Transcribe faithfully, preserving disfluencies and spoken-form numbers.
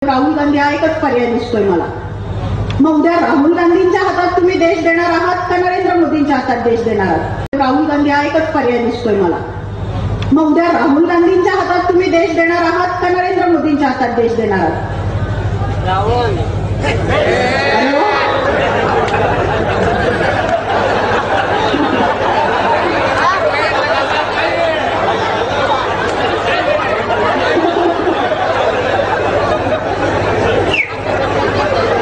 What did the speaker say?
राहुल गांधी हा एकच पर्याय दिसतोय मला. मग उद्या राहुल गांधींच्या हातात तुम्ही देश देणार आहात का नरेंद्र मोदींच्या हातात देश देणार आहात? राहुल गांधी हा एकच पर्याय दिसतोय मला. मग उद्या राहुल गांधींच्या हातात तुम्ही देश देणार आहात का नरेंद्र मोदींच्या हातात देश देणार आहात? राहुल